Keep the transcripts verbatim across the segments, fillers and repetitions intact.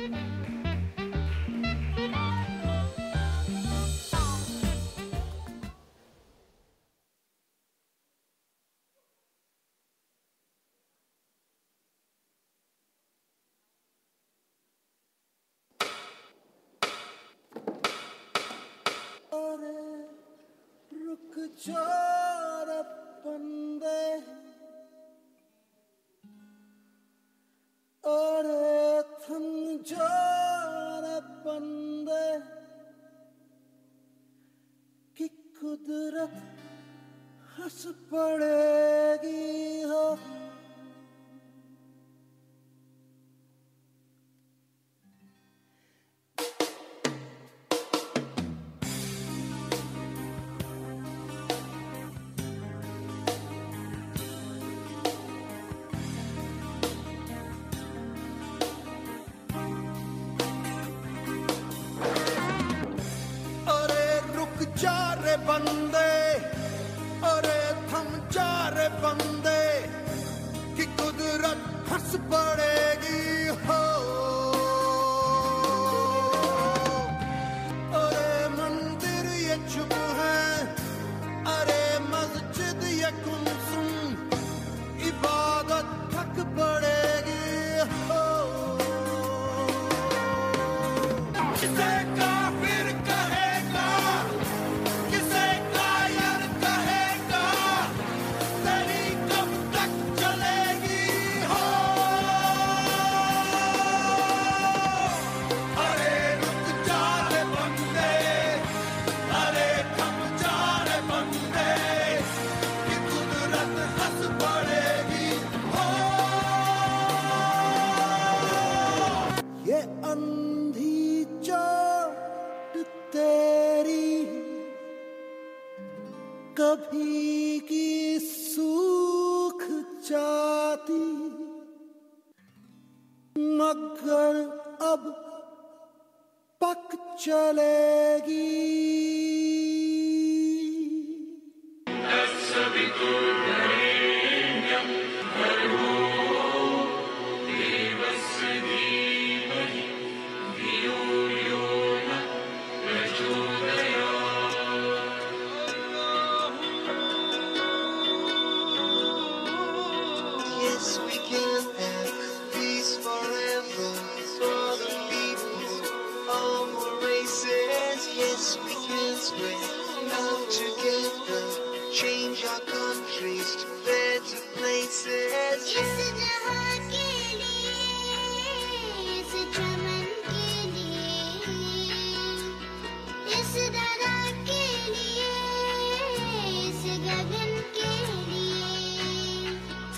चार बंदे अरे थम चार बंदे कि कुदरत हंस पड़ेगी हो। चारे बंदे अरे थम चारे बंदे कि कुदरत हंस पड़ेगी हो। अरे मंदिर ये चुप है, अरे मस्जिद ये गुमसुम, इबादत थक पड़ेगी हो। किसे काफिर कहेगा, किसे कायर कहेगा, तेरी कब तक चलेगी हो। अरे रुक जा रे बंदे, अरे थम जा रे बंदे कि कुदरत हंस पड़ेगी हो। ये अंधी चोट तेरी कभी की सूख जाती, मगर अब पक चलेगी। Yes, we can have peace forever for the people of all races. Yes, we can spread love together, change our countries to better places. इस जहां के लिए, इस चमन के लिए, इस धरा के लिए, इस गगन के लिए,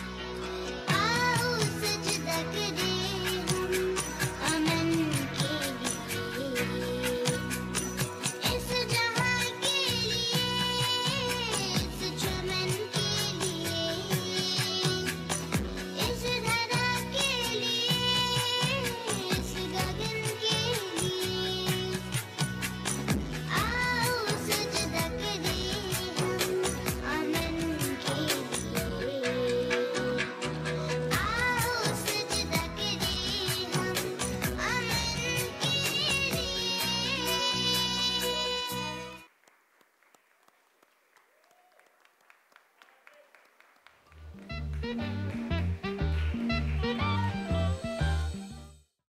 आओ सजदा करें हम अमन के लिए। इस जहां के लिए, इस चमन के लिए, इस धरा के लिए, इस गगन के लिए, आओ सजदा करें हम अमन के लिए। आओ सजदा करें हम अमन के लिए।